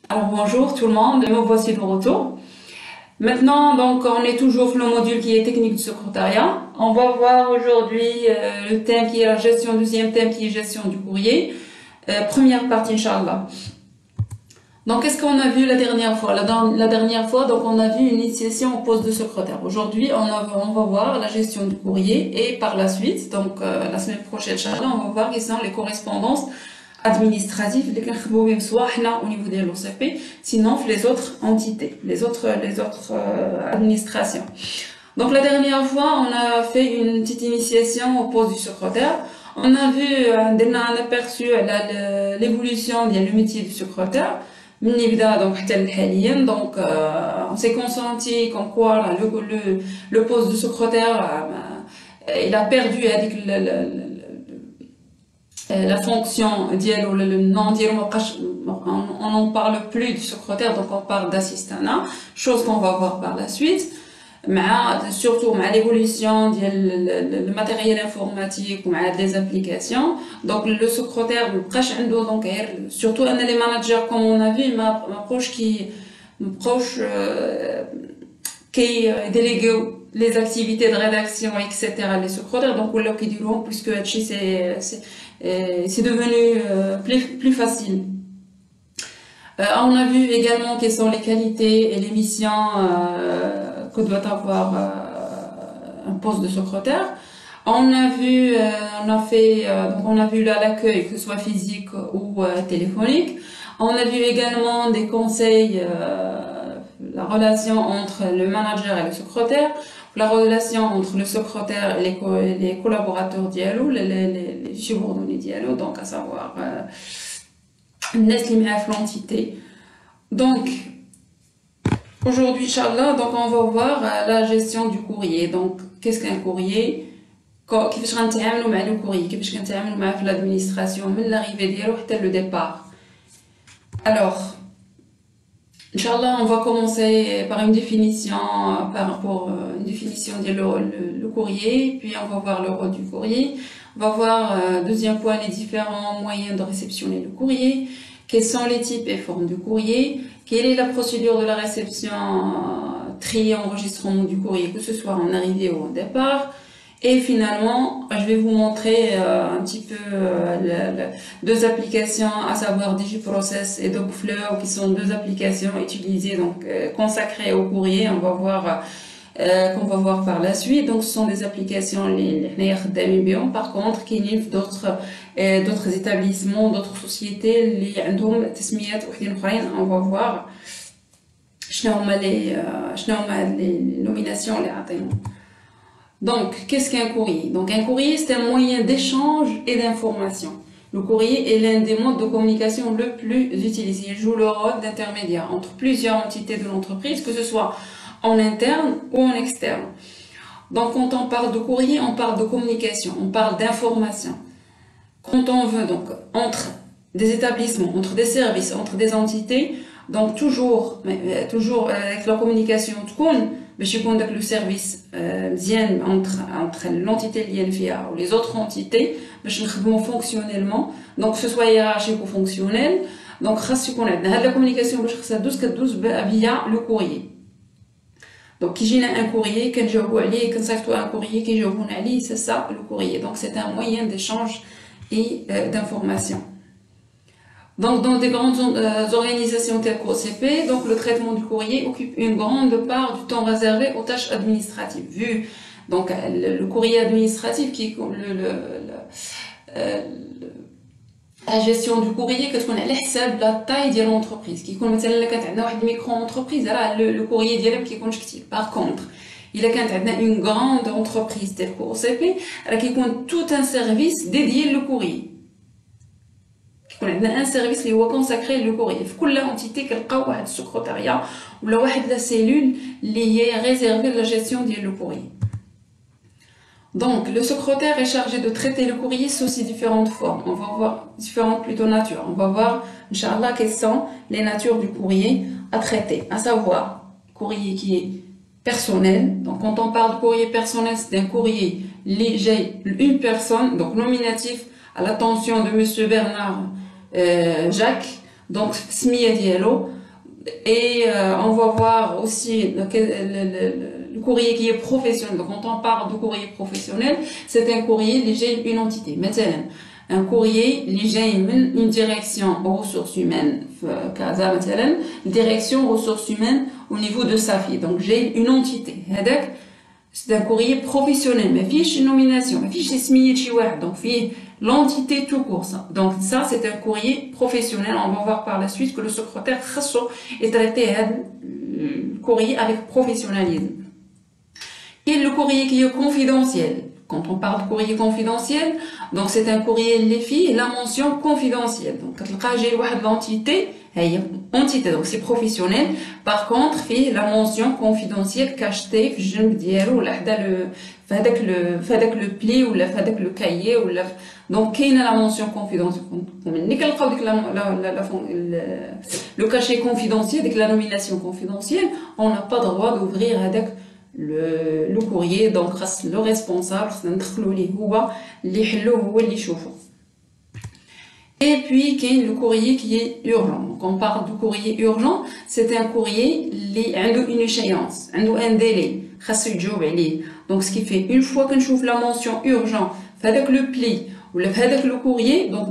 Alors bonjour tout le monde, me voici de retour. Maintenant, donc, on est toujours sur le module qui est technique du secrétariat. On va voir aujourd'hui le thème qui est la gestion, deuxième thème qui est gestion du courrier. Première partie, Inch'Allah. Donc, qu'est-ce qu'on a vu la dernière fois? La dernière fois, donc, on a vu une initiation au poste de secrétaire. Aujourd'hui, on va voir la gestion du courrier et par la suite, donc, la semaine prochaine, Inch'Allah, on va voir quelles sont les correspondances administratifs اللي كنخدموا بهم سواء حنا au niveau de l'OCP sinon les autres entités les autres administrations. Donc la dernière fois on a fait une petite initiation au poste du secrétaire. On a vu un aperçu l'évolution du métier du secrétaire من يبدا donc حتى لحاليا. Donc on s'est consenti comme quoi le poste de secrétaire il a perdu avec la fonction dialogue, le nom dialogue, on n'en parle plus du secrétaire, donc on parle d'assistanat, chose qu'on va voir par la suite. Surtout l'évolution du matériel informatique ou des applications. Donc le secrétaire, donc surtout les managers comme on a vu, m'approche qui délégue les activités de rédaction, etc. les secrétaires, donc là qui diront puisque c'est devenu plus facile. On a vu également quelles sont les qualités et les missions que doit avoir un poste de secrétaire. On a vu, on a vu l'accueil, que ce soit physique ou téléphonique. On a vu également des conseils, la relation entre le manager et le secrétaire, la relation entre le secrétaire et les collaborateurs dialogue, les subordonnés dialogue, donc à savoir l'entité. Donc aujourd'hui, Inch'Allah, donc on va voir la gestion du courrier. Donc qu'est-ce qu'un courrier? كيفاش غنتعاملوا مع le courrier, كيفاش كنتعاملوا معاه في l'administration من l'arrivée ديالو حتى le départ. Alors Inch'Allah, on va commencer par une définition, une définition le courrier, puis on va voir le rôle du courrier. On va voir, deuxième point, les différents moyens de réceptionner le courrier. Quels sont les types et formes du courrier? Quelle est la procédure de la réception, tri et enregistrement du courrier, que ce soit en arrivée ou en départ? Et finalement, je vais vous montrer un petit peu deux applications, à savoir DigiProcess et Dogflow, qui sont deux applications utilisées, donc consacrées au courrier. Qu'on va voir par la suite. Donc, ce sont des applications par contre, qui livrent d'autres établissements, d'autres sociétés, on va voir les nominations, les atteintes. Donc, qu'est-ce qu'un courrier? Donc, un courrier, c'est un moyen d'échange et d'information. Le courrier est l'un des modes de communication le plus utilisé. Il joue le rôle d'intermédiaire entre plusieurs entités de l'entreprise, que ce soit en interne ou en externe. Donc, quand on parle de courrier, on parle de communication, on parle d'information. Quand on veut, donc, entre des établissements, entre des services, entre des entités, donc toujours avec la communication tout compte, باش يكون داك لو سيرفيس مزيان entre l'entité اللي فيها ou les autres entités باش نخدموا fonctionnellement. Donc ce soit hiérarchique ou fonctionnel. Donc خاص يكون عندنا هاد la communication باش خاصها كدوز via le courrier. Donc كيجينا un courrier كنجاوبوا عليه كنصيفطوا un courrier كيجاوبونا عليه, c'est ça le courrier. Donc c'est un moyen d'échange et d'information. Donc, dans des grandes organisations telles qu'OCP, donc le traitement du courrier occupe une grande part du temps réservé aux tâches administratives. Vu donc le courrier administratif qui est la gestion du courrier, qu'est-ce qu'on a l'حساب la taille de l'entreprise. Qui comme مثلا اللي كانت عندنا واحد micro-entreprise, le courrier ديالها كيكونش كتير. Par contre, il a quand même une grande entreprise telle qu'OCP, qui compte tout un service dédié au courrier. On a un service qui est consacré le courrier. Pour toute entité كنلقاو واحد السكرتاريا ولا واحد la cellule liée réservée à la gestion du courrier. Donc le secrétaire est chargé de traiter le courrier sous ses différentes formes. On va voir différentes plutôt natures. On va voir inchallah quelles sont les natures du courrier à traiter. À savoir courrier qui est personnel. Donc quand on parle de courrier personnel, c'est un courrier lié une personne, donc nominatif à l'attention de monsieur Bernard Jacques. donc سمية ديالو. Et on va voir aussi le courrier qui est professionnel. Donc, quand on parle de courrier professionnel, c'est un courrier qui gère une entité. Maintenant, un courrier qui gère une direction aux ressources humaines, Casa, maintenant, direction aux ressources humaines au niveau de sa fille. Donc, j'ai une entité. C'est un courrier professionnel, mais fiche une nomination, mais fiche اسمية شي واحد. Donc, l'entité tout court. Donc, ça, c'est un courrier professionnel. On va voir par la suite que le secrétaire est traité le courrier avec professionnalisme. Et le courrier qui est confidentiel. Quand on parle de courrier confidentiel, donc c'est un courrier les filles, la mention confidentielle. Donc, quand j'ai l'entité, entité, donc c'est professionnel. Par contre, la mention confidentielle cachetée, je me dis, فهذاك le pli ou فهذاك le cahier ou donc كاينه la mention confidentielle. ملي كنلقاو ديك le cachet confidentiel, ديك la nomination confidentielle, on n'a pas droit d'ouvrir هذاك le courrier. Donc خاص le responsable خصنا ندخلوا ليه هو اللي يحلو هو اللي يشوفه. Et puis, il y a le courrier qui est urgent. Donc, on parle du courrier urgent. C'est un courrier qui a une échéance, un délai. Donc, ce qui fait, une fois qu'on trouve la mention urgent, avec le pli, ou avec le courrier, donc,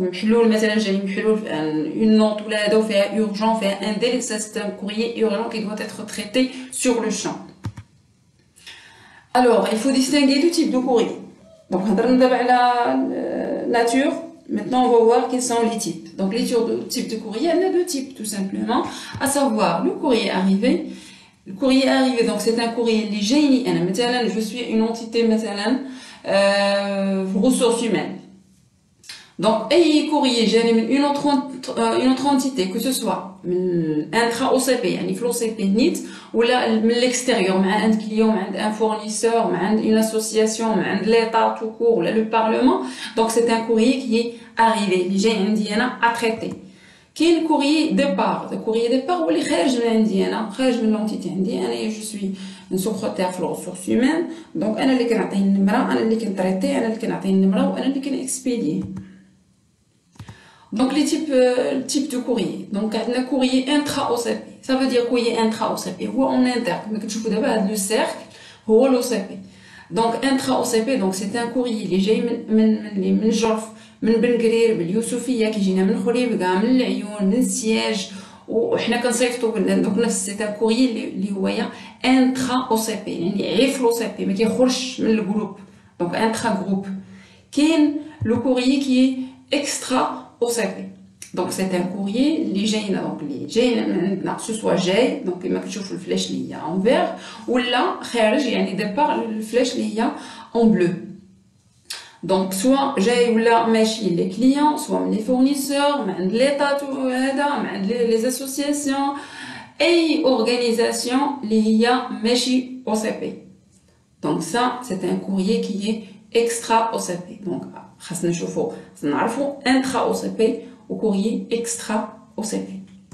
une note ou la fait urgent, fait un délai, c'est un courrier urgent qui doit être traité sur le champ. Alors, il faut distinguer deux types de courrier. Donc, on va la nature. Maintenant, on va voir quels sont les types. Donc, les types de courrier, il y en a deux types, tout simplement. À savoir, le courrier arrivé. Le courrier arrivé, donc, c'est un courrier léger. Je suis une entité, ressources humaines. Donc, un courrier, j'ai une autre entité, que ce soit intra-OCP, l'OCP NIT, ou là, l'extérieur, un client, un fournisseur, une association, l'État tout court, le Parlement. Donc, c'est un courrier qui est arrivé, j'ai indiana à traiter. Qui est le courrier départ? Le courrier départ, ou les خارج من عندي أنا, خارج من l'entité عندي أنا, je suis une secrétaire في ressources humaines. Donc, أنا اللي كنعطيه النمرة, أنا اللي كنتريتي, أنا اللي كنعطيه النمرة, وأنا اللي كنexpédier. Donc, les types de courrier. Donc, le courrier intra-OCP. Ça veut dire courrier intra-OCP. Ou en interne. Mais que tu vois d'abord le cercle, ou l'OCP. Donc, intra-OCP, donc, c'est un courrier qui جاي من جرف, من بن قرير, باليوسفية, qui جينا من خليبقة, من العيون, من السياج, وإحنا كنصيفطو. Donc, c'est un courrier اللي هو intra-OCP. يعني عيف l'OCP, ما كيخرجش من الجروب. Donc, intra-groupe. كاين le courrier qui est extra OCP. Donc c'est un courrier اللي جاينا, donc اللي جاينا من عندنا, ce soit جاي, donc كما كتشوف الفلاش اللي هي en vert, ولا خارج يعني ديبار الفلاش اللي هي en bleu. Donc soit جاي ولا ماشي les clients, soit من les fournisseurs, من عند l'État هذا, من عند les associations, أي organisation اللي هي ماشي OCP. Donc ça c'est un courrier qui est extra OCP. Donc خاصنا نشوفو, نعرفو intra OCP au courrier extra OCP.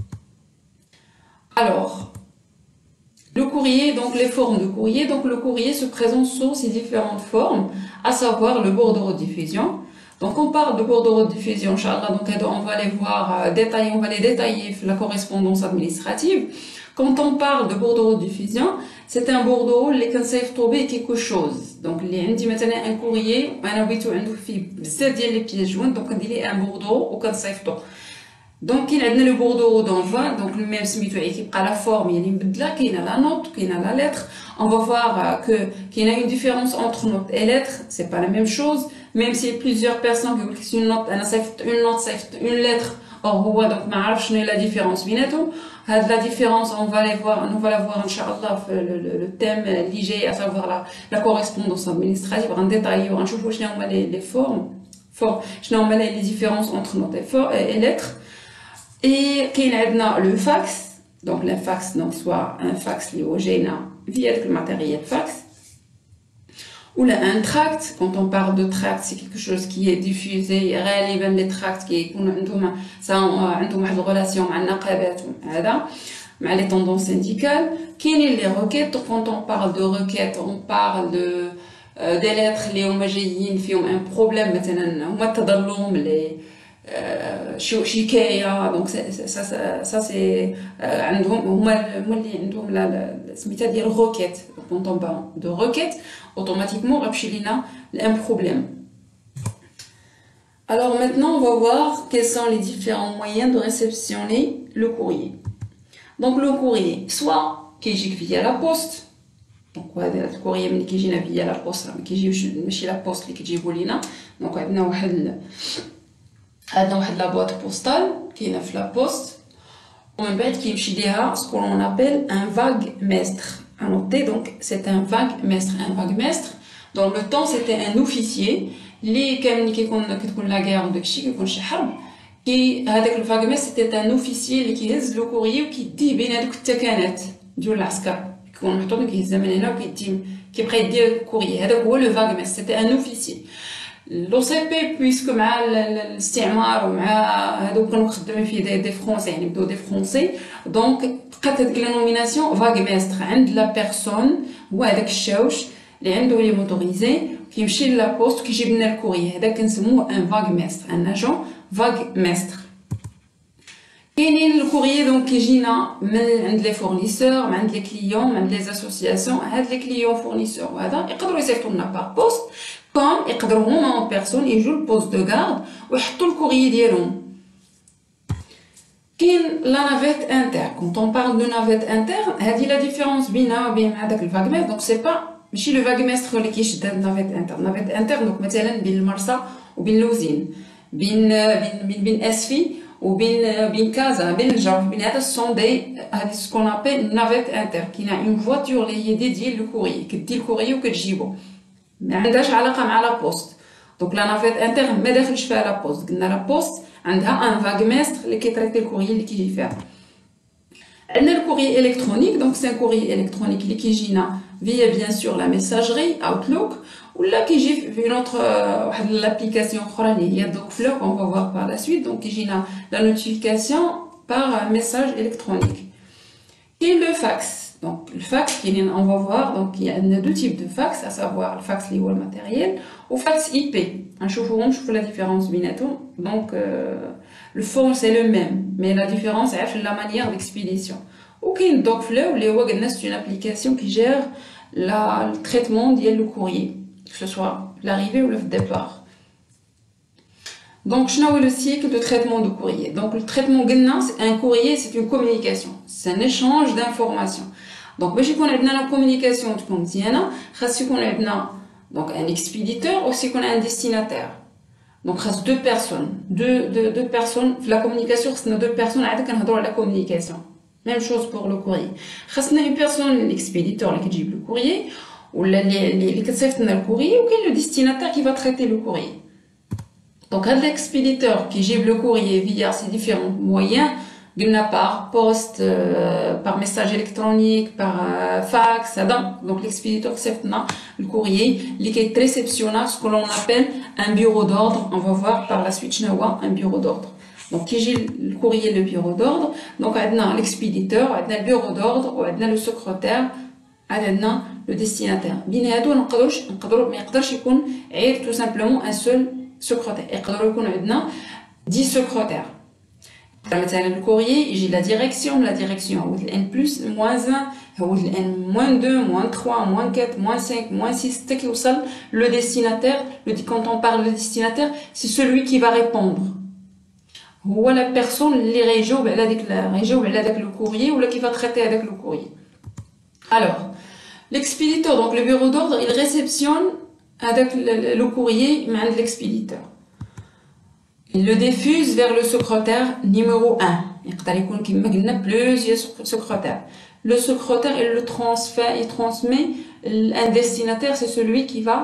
Alors, le courrier, donc les formes de courrier. Donc le courrier se présente sous ces différentes formes, à savoir le bordereau de diffusion. Donc on parle de bordereau de diffusion, Inch'Allah, donc on va les voir détailler, on va les détailler la correspondance administrative. Quand on parle de bordereau de diffusion, c'est un bordereau اللي كنصيفطو به quelque chose. Donc اللي عندي مثلا un courrier وانا بغيتو عنده فيه بزاف ديال لي بياس جوين, دونك كندير ليه ان bordereau وكنصيفطو. دونك كاين عندنا لو bordereau d'envoi, donc le même سميتو كيبقى لا فورم يعني مبدله, كاينه لا نوت, كاينه لا lettre. On va voir que كاينه une différence entre note et lettre, c'est pas la même chose, même si plusieurs personnes qui disent une note, انا صيفط une note, صيفط une lettre, or هو donc ما عرفش شنو هي la différence بيناتهم. La différence, on va la voir, Inch'Allah, le thème lié, à savoir la correspondance administrative, en détail, on va voir les formes, les différences entre notes et lettres. Et qu'il y a le fax, donc le fax, donc soit un fax lié au GENA via le matériel fax, ou là, un tract. Quand on parle de tract, c'est quelque chose qui est diffusé, réellement les tracts qui ont une relation avec les tendances syndicales. Quelles sont les requêtes? Quand on parle de requêtes, on parle des lettres qui ont un problème, مثلا هما تضلهم شكايه. دونك ça c'est عندهم هما اللي عندهم سميتها ديال الروكيت. كونط اون بارل دو روكيت automatiquement غتمشي لينا لان بروبليم. Alors maintenant on va voir quels sont les différents moyens de réceptionner le courrier. Donc le courrier soit كيجيك via la poste. دونك هذا الكوريي ملي كيجينا via la poste ما كيجيوش ماشي لا بوست اللي كتجيبوا لينا. دونك عندنا واحد لا بواط بوستال كاينه في لا بوست ومن بعد كيمشي ليها سكون اون ابل ان فاغ ميستر. انوتي دونك سي ان فاغ ميستر. ان فاغ ميستر دون لو طون سيتي ان اوفيسيي اللي كان ملي كتكون لا غير وداكشي كيكون شي حرب كي هذاك الفاغ ميستر سيتي ان اوفيسيي اللي كيهز لو كوريي وكيديه بين هذوك التكانات ديال العسكر كيكون محطوط كيهزها من هنا وكيدي كيبقى يدير الكوريي. هذاك هو لو فاغ ميستر سيتي ان اوفيسيي. لو سي بي بويسكو مع الاستعمار ومع هادو كانوا خدامين فيه دي فرونسي يعني بداو دي فرونسي دونك بقات هاديك لا نوميناسيون فاغ ميستر عند لا بيرسون هو هذاك الشاوش اللي عنده لي موتوريزي كيمشي لا بوست كيجيب لنا الكوريي. هذا كنسموه ان فاغ ميستر ان اجون فاغ ميستر. كاينين الكوريي دونك كيجينا من عند لي فورنيسور من عند لي كليون من عند لي اسوسياسيون. هاد لي كليون فورنيسور وهذا يقدروا يصيفطوا لنا بار بوست كوم يقدروا هما اون بيرسون يجوا للبوست دو غارد ويحطوا الكوريي ديالهم. كاين لا نافيت انتر. كونط اون بارل دو نافيت انتر هذه لا ديفيرونس بينها وبين هذاك الفاغ ميستر. دونك سي با ماشي لو فاغ ميستر اللي كيشد هاد نافيت انتر. نافيت انتر دونك مثلا بين المرسى وبين لوزين بين اسفي وبين كازا بين الجرف بين هذا السون دي هذه سكون ابل نافيت انتر. كاينه اون فواتور اللي هي ديدي للكوريي كدي الكوريي وكتجيبو ما عندهاش علاقه مع لا بوست. دونك لا نافيت انتر ما داخلش فيها لا بوست. قلنا لا بوست عندها ان فاغ ميستر اللي كيتريتي الكوريي اللي كيجي فيها. عندنا الكوريي الكترونيك. دونك سي ان كوريي الكترونيك اللي كيجينا فيا بيان سور لا ميساجري اوتلوك ولا كيجي في نوتر واحد لابليكاسيون اخرى اللي هي دوك فلو اون فا فوار بار لا سويت. دونك كيجينا لا نوتيفيكاسيون بار ميساج الكترونيك. كاين لو فاكس. دونك الفاكس كاينين اون فا فوار. دونك عندنا دو تيب دو فاكس ا سافوار الفاكس اللي هو الماتيريال وفاكس اي بي. غنشوفوهم نشوفوا لا ديفيرونس بيناتهم. دونك لو فون سي لو ميم مي لا ديفيرونس عرف لا مانيير ديكسبيديسيون. وكاين دوك فلو اللي هو قلنا سي اون ابليكاسيون كي جير لا التريتمون ديال لو كوريي que ce soit l'arrivée ou le départ. Donc, je n'ai le cycle de traitement de courrier. Donc, le traitement un courrier, c'est une communication. C'est un échange d'informations. Donc, باش يكون عندنا la communication تكون مزيانة خاص يكون عندنا donc un expéditeur aussi يكون un destinataire. Donc, خاص deux personnes في la communication خاصنا deux personnes عاد كنهضروا على communication. Même chose pour le courrier. خاصنا une personne l'expéditeur اللي كتجيب le courrier ولا اللي كتصيفط لنا الكوريي وكاين لو ديستيناتير كي فا تريتي لو كوريي. دونك هاد الاكسبيديتور كيجيب لو كوريي فيا سي ديفيرون مويان قلنا بار بوست بار ميساج الكترونيك بار فاكس. هذا دونك الاكسبيديتور كيصيفط لنا الكوريي اللي كيتريسيبسيونا سكو لون ابل ان بيرو دوردر. اون فا فوار بار لا سويت شنو هو ان بيرو دوردر. دونك كيجي الكوريي لو بيرو دوردر. دونك عندنا الاكسبيديتور عندنا البيرو دوردر وعندنا لو سكرتير عندنا لو ديستيناتير. بين هادو نقدروا ما يقدرش يكون غير تو سامبلومون ان سول سكرتير. يقدروا يكون عندنا 10 سكرتير. مثلا الكوريي يجي لا ديريكسيون هو الان بلس موان 1 هو الان موان 2 موان 3 موان 4 موان 5 موان 6 حتى كيوصل لو ديستيناتير. لو دي كونط اون بارل دو ديستيناتير سي سولوي كي فا ريبوندر. هو لا بيرسون اللي غيجاوب على داك لو كوريي ولا كيفا تريتي هذاك لو كوريي. Alors, l'expéditeur, donc le bureau d'ordre, il réceptionne avec le courrier de l'expéditeur. Il le diffuse vers le secrétaire numéro 1. Il y a plusieurs secrétaires. Le secrétaire, il transmet un destinataire, c'est celui qui va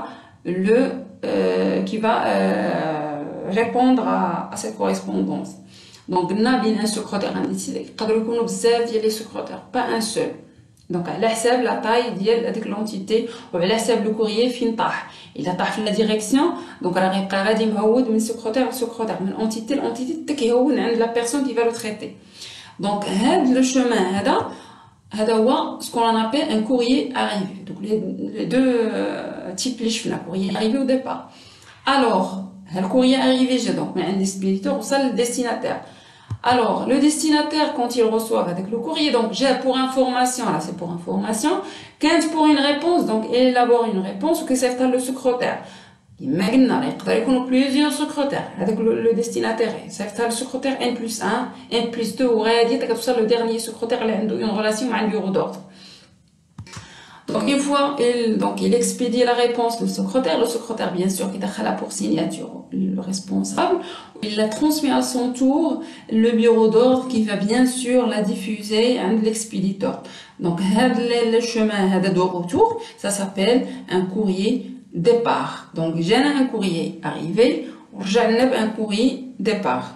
répondre à cette correspondance. Donc, il y a un secrétaire, il y a des secrétaires, pas un seul. دونك على حساب لا طاي ديال هذيك لونتيتي وعلى حساب لو كوريي فين طاح. الا طاح في لا ديريكسيون دونك راه غيبقى غادي مهود من سكرتير لسكرتير من اونتيتي لانتيتي حتى كيهون عند لا بيرسون كي فا لو تريتي. دونك هاد لو شومان هذا هو سكون اون ابل ان كوريي اريفي. دونك لي دو تيب اللي شفنا كوريي اريفي و ديبار. الوغ le courrier arrivé j'ai donc un expéditeur ou ça le destinataire. Alors le destinataire quand il reçoit avec le courrier donc j'ai pour information là c'est pour information quand pour une réponse donc il élabore une réponse ou que c'est le secrétaire. كما قلنا يقدر يكونوا plusieurs secrétaires هذاك le destinataire صيفط le secrétaire N+1 N+2 وغادي توصل le dernier secrétaire اللي عنده une relation مع le bureau d'ordre. Donc une fois il expédie la réponse du secrétaire, le secrétaire bien sûr qui est là pour signature le responsable, il la transmet à son tour le bureau d'ordre qui va bien sûr la diffuser à l'expéditeur. Donc le chemin de retour, ça s'appelle un courrier départ. Donc j'ai un courrier arrivé, j'ai un courrier départ.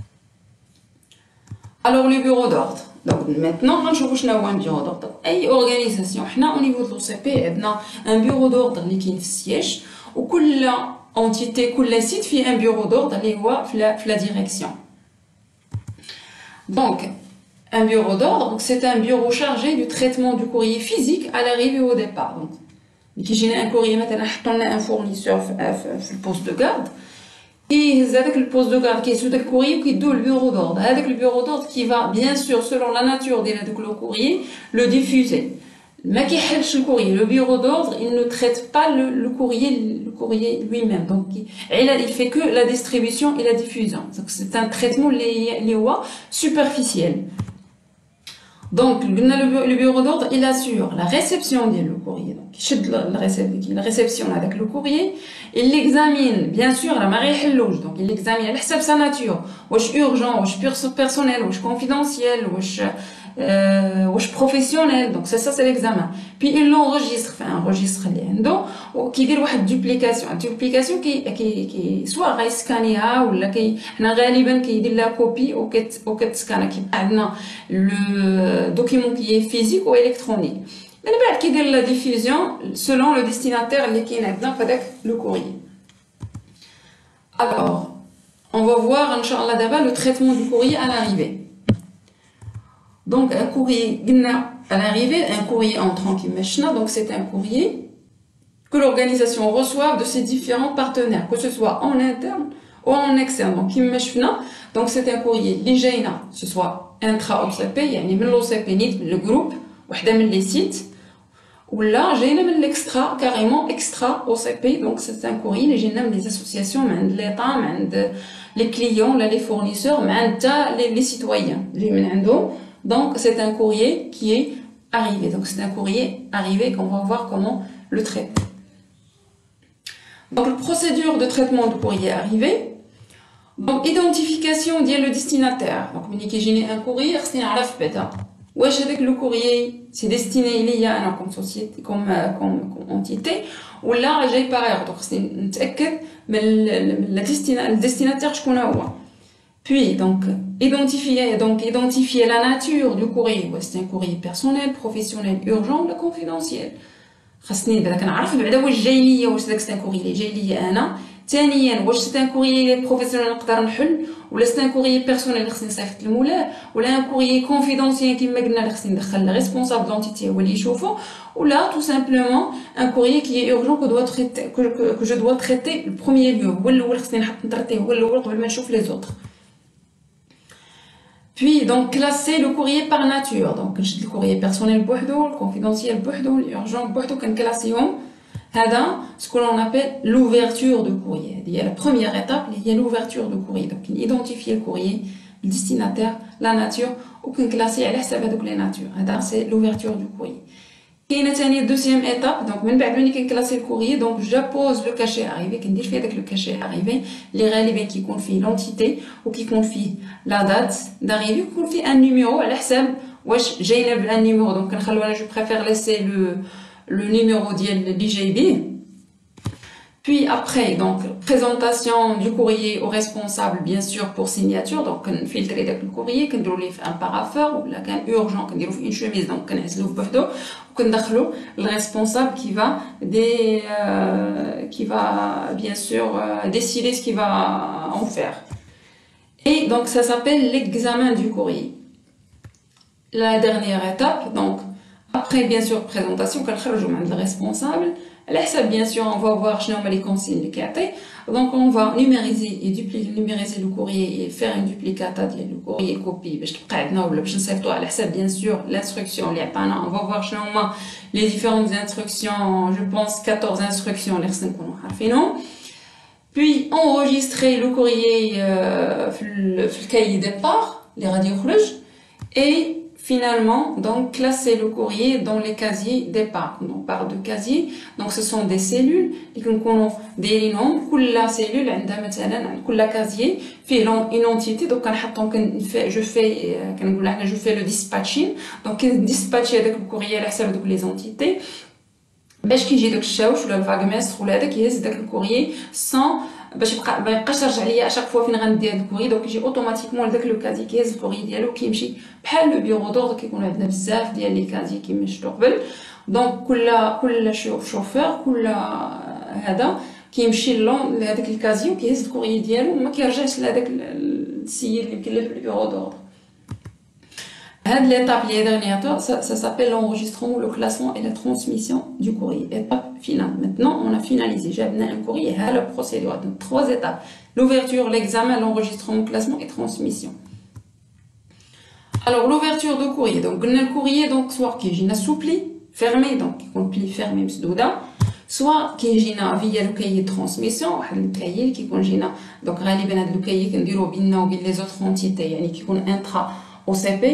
Alors le bureau d'ordre. Donc maintenant غنشوفوا شنو هو un bureau d'ordre. اي organisation حنا au niveau de l'OCP عندنا un bureau d'ordre اللي كاين في السياج وكل entité كل site فيه un bureau d'ordre اللي هو في la direction. Donc un bureau d'ordre c'est un bureau chargé du traitement du courrier physique à l'arrivée au départ. Donc كي يجينا un courrier مثلا حطوا لنا un fournisseur في البوست دو غارد كيهز هذاك البوست دو غارد كيسود داك الكوريي وكيدوه للبيرو دورد. هذاك البيرو دورد كي va bien sûr selon la nature ديال هذاك لو كوريي le diffuser. ما كيحلش الكوريي le bureau d'ordre il ne traite pas le courrier lui-même. Donc il fait que la distribution et la diffusion. Donc c'est un traitement اللي هو superficiel. Donc le bureau d'ordre il assure la réception du courrier. Donc la réception avec le courrier, il l'examine bien sûr la marée donc il l'examine à حسب sa nature, واش urgent, واش personnel, واش confidentiel, واش professionnel. Donc c'est ça c'est l'examen. Puis il l'enregistre, fait un registre اللي عنده وكيدير واحد duplication كي soit غيسكانيها ولا حنا غالبا كيدير لها كوبي وكتسكانها كي عندنا le document qui est physique ou électronique. من بعد كيدير la diffusion selon le destinataire اللي كاين عندنا في هذاك le courrier. Alors on va voir inchallah d'abord le traitement du courrier à l'arrivée. Donc un courrier à l'arrivée, un courrier entrant qui mèchna, donc c'est un courrier que l'organisation reçoit de ses différents partenaires, que ce soit en interne ou en externe. Donc qui mèchna, donc c'est un courrier لجينا, ce soit intra-OCP, يعني من l'OCP نيت من le groupe, وحدة من les sites, ou là جينا من l'extra, carrément extra OCP, donc c'est un courrier اللي جينا من les associations, من l'État, من les clients, là, les fournisseurs, من les citoyens, اللي من عندهم. Donc c'est un courrier qui est arrivé. Donc c'est un courrier arrivé qu'on va voir comment le traiter. Donc la procédure de traitement du courrier arrivé. Donc identification ديال le destinataire. Donc ملي كيجيني un courrier خصني نعرف بعدا واش هذاك le courrier c'est destiné ليا انا comme société comme entité ولا جاي par erreur. Donc خصني نتاكد من le destinataire شكون هو. Puis donc identifier la nature du courrier. C'est un courrier personnel, professionnel, urgent ou confidentiel. خاصني بعدا كنعرف بعدا واش جاي ليا واش داك سي كوريي اللي جاي ليا انا. ثانيا واش سي ان كوريي بروفيسيونيل نقدر نحل ولا سي ان كوريي بيرسونيل اللي خصني نصيفط لمولاه ولا ان كوريي كونفيدونسيال كما قلنا اللي خصني ندخل ريسبونسابل دونتيتي هو اللي يشوفو ولا tout simplement un courrier qui est urgent que je dois traiter le premier lieu هو الاول خصني نحط نطرطيه هو الاول قبل ما نشوف les autres. Puis donc classer le courrier par nature. Donc le courrier personnel بوحدو, le confidentiel بوحدو, l'urgent بوحدو كنكلاسيهم. هذا ce que l'on appelle l'ouverture de courrier. Il y a la première étape, il y a l'ouverture de courrier. Donc identifier le courrier, le destinataire, la nature ou كنكلاسي على حساب هذوك les natures. هذا c'est l'ouverture du courrier. كاينه ثاني deuxième étape. Donc من بعد ملي كنكلاسي الكوريي donc j'appose le cachet arrivé كندير فيه داك le cachet arrivé اللي غالبا كيكون فيه l'entité وكيكون فيه la date d'arrivée وكيكون فيه un numéro على حساب واش جاينا بلا numéro. Donc كنخلو انا je préfère laisser le numéro ديال اللي جاي به. Puis après, donc, présentation du courrier au responsable, bien sûr, pour signature. Donc, on filtre le courrier, on doit un parapheur, ou là, quand urgent, on doit une chemise, donc, on a le bouffeau, on doit le responsable qui va, bien sûr, décider ce qu'il va en faire. Et donc, ça s'appelle l'examen du courrier. La dernière étape, donc, après bien sûr présentation كنخرجوا عند le responsable على حساب bien sûr on va voir شنو هما les consignes اللي كيعطي. Donc on va numériser le courrier et faire une duplicata ديال le courrier copie باش تبقى عندنا ولا باش نصيفطوه على حساب bien sûr l'instruction اللي عطانا. On va voir شنو هما les différentes instructions, je pense 14 instructions اللي خصنا نكونوا عارفينهم. Puis enregistrer le courrier في الكاي départ اللي غادي يخرج et finalement donc classer le courrier dans les casiers départ. On parle de casiers, donc ce sont des cellules اللي كنكونوا دايرينهم كل cellule عندها مثلا كل casier فيه une entité. donc كنحطهم كنقول احنا je fais le dispatching. donc كنديسباتشي هذاك الكوريي على حساب دوك لي زونتيتي باش كيجي داك الشاوش ولا الفاغميستر ولا هذاك يهز داك الكوريي سون باش ما يبقاش يرجع ليا اشاك فوا فين غندي هذا الكوري. دونك يجي اوتوماتيكمون لذاك لو كازي كيهز الكوري ديالو كيمشي بحال لو بيرو دوردر. كيكون عندنا بزاف ديال لي كازي كيما شفتو قبل. دونك كل شوفور كل هذا كيمشي لهذاك الكازي وكيهز الكوري ديالو وما كيرجعش لهذاك السيد اللي كيلف البيرو دوردر. Cette l'étape dernière, ça s'appelle l'enregistrement, le classement et la transmission du courrier. Étape finale. Maintenant, on a finalisé. J'ai amené un courrier à la procédure. Donc, 3 étapes. L'ouverture, l'examen, l'enregistrement, le classement et transmission. Alors, l'ouverture de courrier. Donc, le courrier, donc, soit qui est assoupli, fermé, donc, qui est pli fermé, soit qui est via le cahier de transmission, le cahier qui est donc, le cahier qui est les autres entités, qui est intra OCP.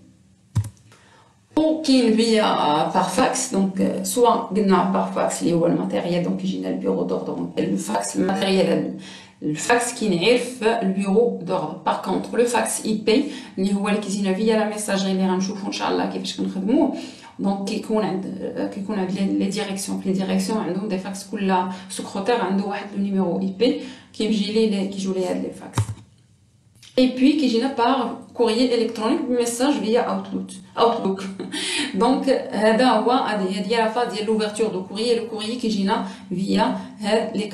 Ou qui via par fax, donc soit par fax اللي هو الماتيريال donc يجينا البيرو دوردر. le fax الماتيريال الفاكس كينعرف البيرو دوردر. par contre le fax IP اللي هو اللي كيجينا فيا لا ميساجري اللي غنشوفوا ان شاء الله كيفاش كنخدموه. دونك كيكون عند لي ديريكسيون في لي ديريكسيون عندهم دي فاكس كل سكروتير عنده واحد لو نيميرو IP كيجيو لي هاد لي فاكس. Et puis qui gêne par courrier électronique message via Outlook. Donc هذا هو هذه la phase ديال l'ouverture du courrier. Le courrier qui gêne via les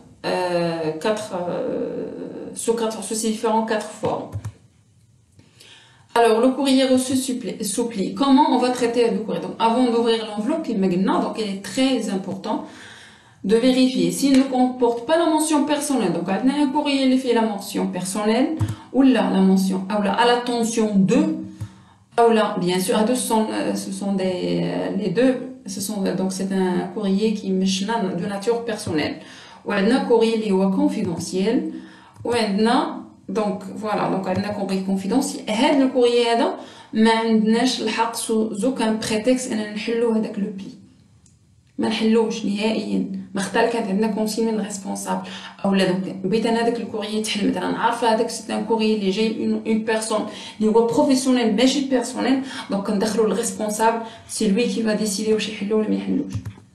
sous ces différents 4 formes. Alors le courrier reçu supplie. Comment on va traiter le courrier? Donc avant d'ouvrir l'enveloppe, donc il est très important de vérifier s'il ne comporte pas la mention personnelle. Donc, on a un courrier qui fait la mention personnelle, ou là, la mention, ou là, à l'attention de, ou là, bien sûr, ce sont les deux, donc c'est un courrier qui est de nature personnelle. Ou on a un courrier qui est confidentiel, ou on a, donc, voilà, donc on a un courrier confidentiel. Et le courrier, ما عندناش الحق sous aucun prétexte أن نحلو هذاك le pli. ما نحلوش نهائيا. ما اختار كانت عندنا كونسين من ريسبونسابل او لا. دونك بغيت انا هذاك الكوريي تحل مثلا عارفه هذاك سي ان كوريي اللي جاي اون بيرسون اللي هو بروفيسيونيل ماشي بيرسونيل. دونك كندخلو للريسبونسابل سي لوي كي فا ديسيدي واش يحلو ولا ما يحلوش.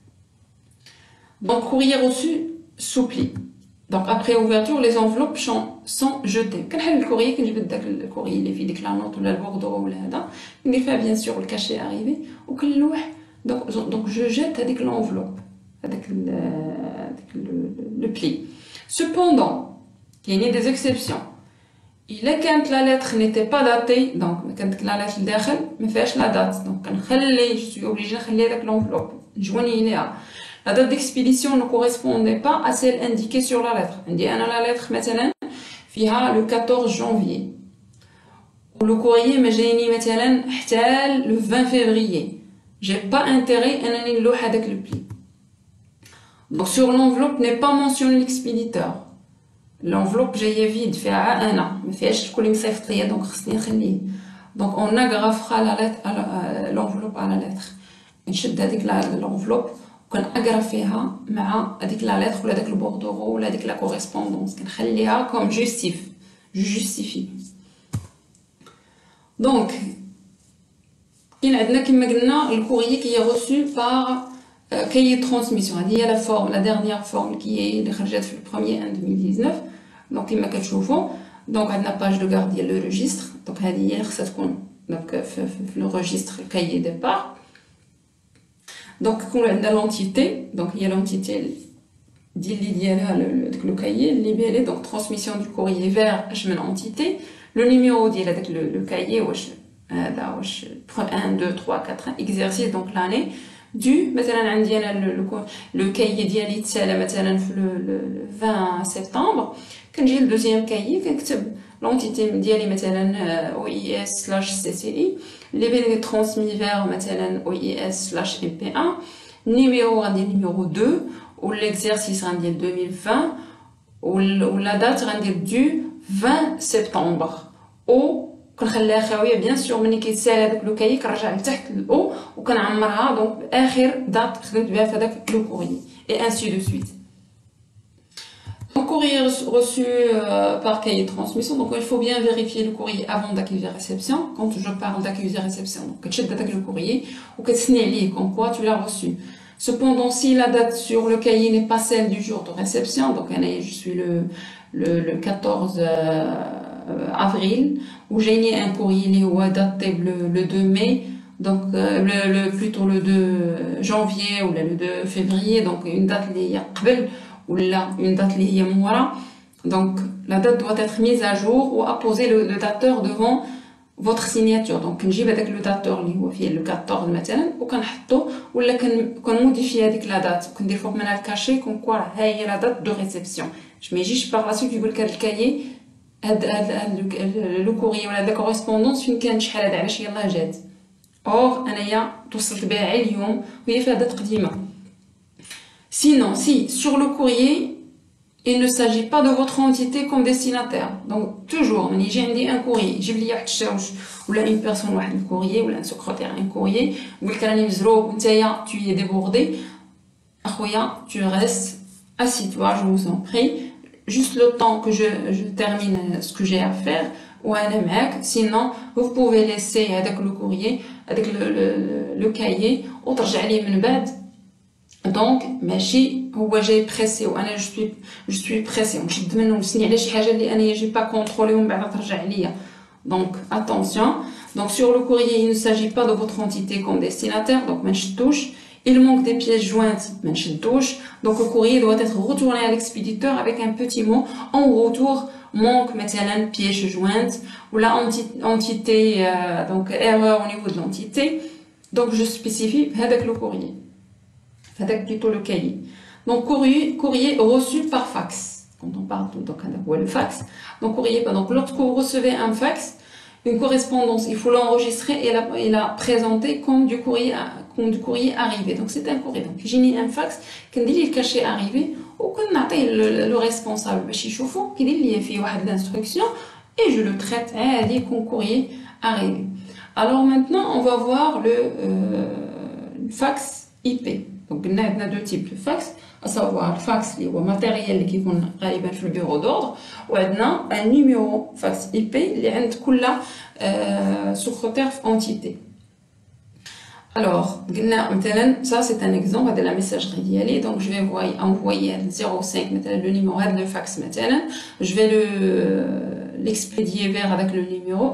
دونك courrier reçu supplie. Donc après ouverture les enveloppes sont jetées. كنحل الكوريي كنجبد داك الكوريي اللي فيه ديك لا نوت ولا البوردو ولا هذا ندير فيها بيان سور الكاشي اريفي وكنلوح. donc je jette هذيك l'enveloppe avec le pli. Cependant, il y a des exceptions. quand la lettre n'était pas datée, donc quand la lettre داخل ما فيهاش la date, donc je suis obligée de نخلي l'enveloppe joignée là. La date d'expédition ne correspondait pas à celle indiquée sur la lettre. عندي أنا la lettre مثلا فيها le 14 janvier. Le courrier ما جايني مثلا حتى le 20 février. J'ai pas intérêt à نلوح هذاك le pli. Donc sur l'enveloppe n'est pas mentionné l'expéditeur. L'enveloppe جايه vide فيها انا ما فيهاش شكون اللي مصيفط ليا دونك خصني نخليه. Donc on agrafera la lettre l'enveloppe à la lettre. نشد هذيك l'enveloppe وكنأغرافيها مع هذيك لا lettre ولا داك البوردورو ولا هذيك لا كوريسبوندونس كنخليها comme justifie. Donc كاين عندنا كما قلنا الكوريي qui est reçu par cahier de transmission. هذه هي la dernière forme اللي خرجت في البروميير 2019. دونك كما كتشوفوا دونك عندنا باج دو غارد ديال لو ريجستر. دونك هذه هي خصها تكون دونك في لو ريجستر الكايي ديبار. دونك يكون عندنا لونتيتي. دونك هي لونتيتي ديالها داك لو كايي اللي بالي دونك ترانسميسيون دو كوريي فير اش من انتيتي. لو نيميرو ديال هذاك لو كايي واش هذا واش 1 2 3 4 exercice donc l'année du مثلا عندي انا لو كايي ديالي تسالى مثلا في le 20 سبتمبر كنجي للدوزيام كايي كنكتب لونتيتي ديالي مثلا OIS/CCI لي بين ترانسمي فيغ مثلا OIS/MP1 numéro غندير numéro 2 والexercice غندير 2020 ولا دات غندير du 20 سبتمبر او كنخليها خاويه بيان سور ملي كيتسال هذاك لو كاي كنرجع لتحت الاو وكنعمرها دونك اخر دات خدمت بها في هذاك لو كوريي اي انسي دو سويت. Donc courrier reçu par cahier de transmission, donc il faut bien vérifier le courrier avant d'accueillir réception. Quand je parle d'accueillir réception, donc tu as le courrier ou que tu comme quoi tu l'as reçu. Cependant, si la date sur le cahier n'est pas celle du jour de réception, donc je suis le 14 avril, où j'ai mis un courrier daté le 2 mai, donc plutôt le 2 janvier ou le 2 février, donc une date qui est ou là une date qui est moins. Donc la date doit être mise à jour ou apposer le dateur devant votre signature. Donc نجيب هذاك le dateur اللي هو فيه le 14 مثلا وكنحطو ولا كنموديفي هذيك لا دات وكندير فوق منها الكاشي كون كوا ها هي لا دات دو ريسبسيون باش ما يجيش باغ لا سويت يقول لك هذا الكايي هاد لو كوري ولا هاد كوريسبوندونس فين كان شحال هذا علاش يلاه جات اور انايا توصلت بها على اليوم وهي فيها دات قديمه. Sinon, si sur le courrier, il ne s'agit pas de votre entité comme destinataire. Donc, toujours, j'ai un courrier, j'ai oublié ou là une personne un courrier, ou là un secrétaire un courrier, ou tu es débordé, tu restes assis, toi, je vous en prie, juste le temps que je termine ce que j'ai à faire, ou un mec, sinon, vous pouvez laisser avec le courrier, avec le cahier, autre j'allais من بعد. Donc ماشي هو جاي بريسي وانا جو سوي بريسي ونشد منه ونسني على شي حاجه اللي انا يجي با كونترولي ومن بعد ترجع ليا. Donc attention, donc sur le courrier il ne s'agit pas de votre entité comme destinataire, donc ما نشدوش. Il manque des pièces jointes, ما نشدوش. Donc le courrier doit être retourné à l'expéditeur avec un petit mot en retour manque مثلا pièces jointes ou la entité donc erreur au niveau de l'entité. Donc je spécifie avec le courrier. Avec plutôt le cahier. Donc courrier reçu par fax. Quand on parle donc le fax. Donc courrier. Donc lorsque vous recevez un fax, une correspondance, il faut l'enregistrer et la présenter comme du courrier arrivé. Donc c'est un courrier. Donc j'ai mis un fax, quand il est caché arrivé, ou quand le responsable, chez Chauffo, qui dit il y a fait une instruction et je le traite comme courrier arrivé. Alors maintenant on va voir le fax IP. Donc, on a deux types de fax, à savoir le fax qui est matériel qui est dans le bureau d'ordre, ou un numéro fax IP qui est secrétaire entité. Alors, ça c'est un exemple de la messagerie d'IALI. Donc, je vais envoyer 05, le numéro de fax. Je vais l'expédier vers avec le numéro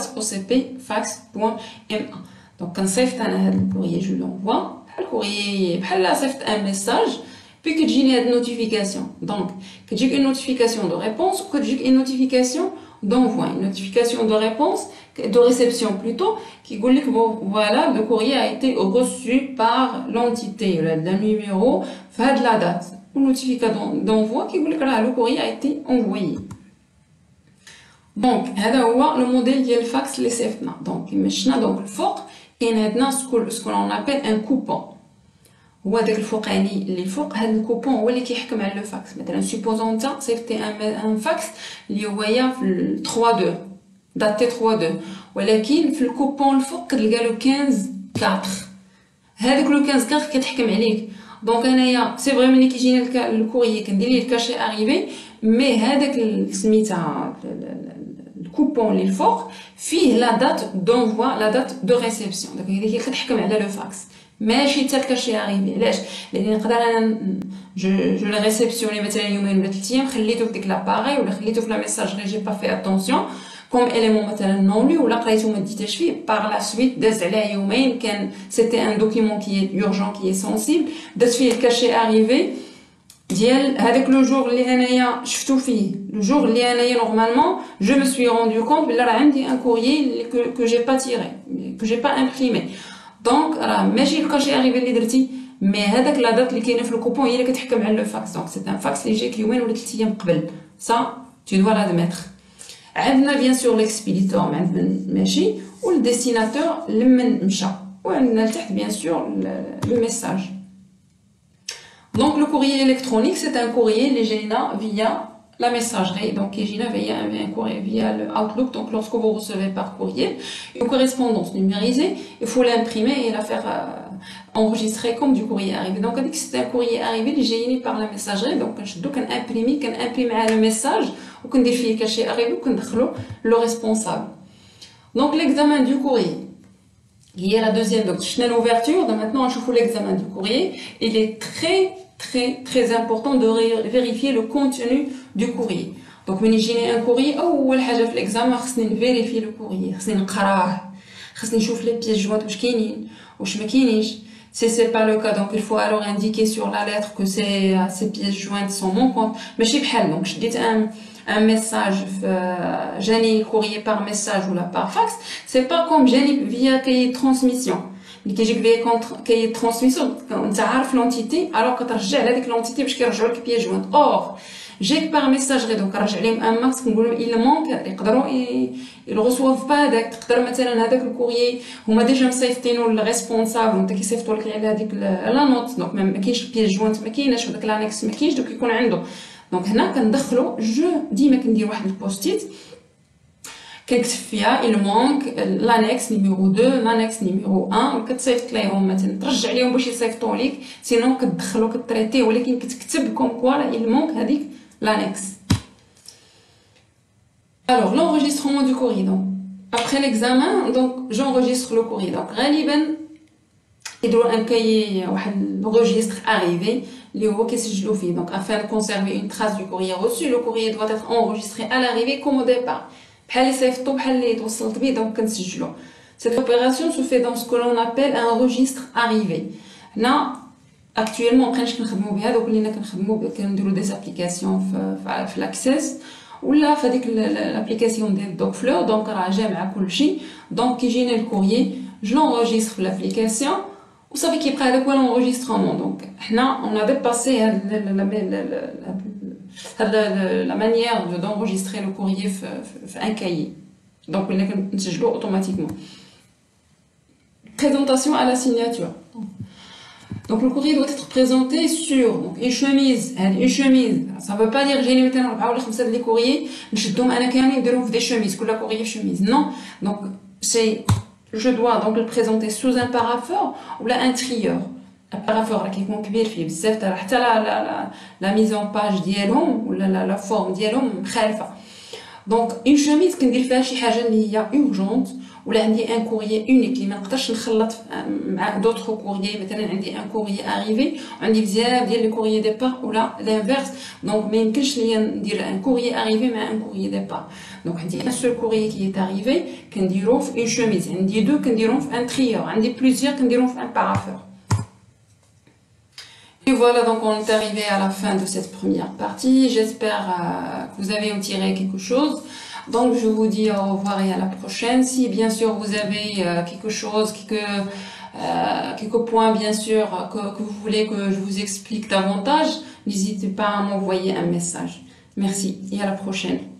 @ocpfax.ma. Donc, quand c'est le courrier, je l'envoie. Le courrier, là, c'est un message, puis que j'ai une notification. Donc, que j'ai une notification de réponse, ou que j'ai une notification d'envoi, une notification de réponse, de réception plutôt, qui dit que voilà, le courrier a été reçu par l'entité, le numéro, de la date. Une notification d'envoi qui dit que là, le courrier a été envoyé. Donc, c'est le modèle de fax les CFNA. Donc, donc le fort. كاين عندنا ce qu'on appelle un coupon. هو داك الفوقاني اللي فوق هذا الكوبون هو اللي كيحكم على لو فاكس. مثلا سيبوزون انت صيفطتي ان فاكس اللي هو في 3/2 داتي 3/2 ولكن في الكوبون الفوق كتلقى له 15/4 هذاك لو 15/4 كتحكم عليك. دونك انايا سي فري ملي كيجيني الكوريي كندير ليه الكاشي اريفي مي هذاك سميتها الكوبون اللي الفوق فيه لا دات دونفوا لا دات دو ريسبسيون. داك هي كتحكم على لو فاكس ماشي حتى الكاشي اريفي. علاش؟ لان نقدر انا جو لا ريسبسيوني مثلا يومين ولا 3 ايام خليته في ديك لاباري ولا خليته في لا ميساجري جي با في اتونسيون كوم اليمون مثلا نون لي ولا قريتو ما ديتاش فيه باغ لا سويت داز عليه يومين كان سيتي ان دوكيمون كي اورجون كي سونسيبل داز فيه الكاشي اريفي avec le jour le jour normalement je me suis rendu compte qu'il y a un courrier que j'ai pas tiré, que j'ai pas imprimé. Donc ماشي الكاشي arrivé اللي درتي mais هذاك لا دات اللي كاينه في الكوبون هي اللي كتحكم على لو فاكس. دونك سي ان فاكس اللي جاك يومين ولا 3 ايام قبل. ça tu dois l'admettre. عندنا bien sûr l'expéditeur ماشي والديستيناتور لمن مشى وعندنا لتحت bien sûr le message. Donc le courrier électronique c'est un courrier اللي جاينا via la messagerie, donc qui vient via un courrier via le Outlook. Donc lorsque vous recevez par courrier une correspondance numérisée, il faut l'imprimer et la faire enregistrer comme du courrier arrivé. Donc on dit que c'est un courrier arrivé اللي جايني par la messagerie. Donc كنimprimer على le message وكندير فيه كاشي arrivé وكندخلو le responsable. Donc l'examen du courrier, il y a la deuxième, donc je l'ouverture. Donc maintenant je fais l'examen du courrier. Il est très important de vérifier le contenu du courrier. Donc من يجيني un courrier اول حاجه في l'examen خصني نفيريفي لو كوريي، خصني نقراه، خصني نشوف لي بيس جوانت واش كاينين واش ما كاينينش. Si c'est pas le cas, donc il faut alors indiquer sur la lettre que ces pièces jointes sont mon compte. ماشي بحال donc je dis un message جاني courrier par message ou là par fax, c'est pas comme جاني via cahier de transmission. اللي كيجيك فيا كاي ترانسميسيون انت عارف لونتيتي الوغ كترجع لهاديك لونتيتي باش كيرجعوا لك بيا جوانت. اور جيك باغ ميساجري دونك كنرجع لهم ان ماكس كنقول لهم الا مونك يقدروا يرسوف با هذاك. تقدر مثلا هذاك الكوريي هما ديجا مصيفطينو للريسبونسابل وانت كيصيفطوا لك على هذيك لا نوت. دونك ما كاينش بيا جوانت، ما كايناش وداك لانكس ما كاينش، دوك يكون عنده. دونك هنا كندخلو جو ديما كندير واحد البوستيت كنكتب فيها il manque l'annexe numéro 2 l'annexe numéro 1 وكتصيفط ليهم مثلا ترجع ليهم باش يصيفطوا ليك. سينون كتدخلو كتريتي ولكن كتكتب كوم كوا il manque هذيك l'annexe. Alors l'enregistrement du courrier. Donc après l'examen donc j'enregistre le courrier. Donc غالبا يديروا ان كاي واحد registre arrivé اللي هو كيسجلوا فيه. Donc afin de conserver une trace du courrier reçu, le courrier doit être enregistré à l'arrivée comme au départ. بحال اللي صيفطو بحال اللي توصلت بيه دونك كنسجلو. Cette opération se fait dans ce que l'on appelle un registre arrivé. هنا actuellement مابقيناش كنخدموا بها، دوك ولينا كنخدموا كنديروا دي ابليكاسيون في لاكسيس ولا في هذيك الابليكاسيون ديال دوك فلور. دونك راه جامعه كلشي. دونك كيجيني الكوريي جو لونجيستر في لابليكاسيون وصافي كيبقى هذاك هو لونجيسترمون. دونك حنا اون ا ديباسي la manière d'enregistrer le courrier dans un cahier. Donc, on le automatiquement. Présentation à la signature. Donc, le courrier doit être présenté sur donc, une chemise. Une chemise, ça ne veut pas dire que j'ai maintenant 4 ou 5 les courriers, نشدهم أنا كاملين نديرهم في des chemises, كل courrier chemise. Non. Donc, je dois donc le présenter sous un parapheur ou là un trieur. البارافور كيكون كبير فيه بزاف حتى لا ميزون باج ديالهم ولا لا فورم ديالهم مخالفه. دونك اون شوميز كندير فيها شي حاجه اللي هي اورجونت ولا عندي ان كوريي اونيك اللي ما نقدرش نخلط مع دوطخ كوريي. مثلا عندي ان كوريي اريفي وعندي بزاف ديال لي كوريي ديبار ولا لانفيرس. دونك ما يمكنش ليا ندير ان كوريي اريفي مع ان كوريي ديبار. دونك عندي ان سول كوريي كي اريفي كنديرو في اون شوميز، عندي دو كنديرهم في ان تريور، عندي بليزيور كنديرهم في ان بارافور. Et voilà, donc on est arrivé à la fin de cette première partie. J'espère que vous avez en tiré quelque chose. Donc je vous dis au revoir et à la prochaine. Si bien sûr vous avez quelque chose, quelques points bien sûr que vous voulez que je vous explique davantage, n'hésitez pas à m'envoyer un message. Merci et à la prochaine.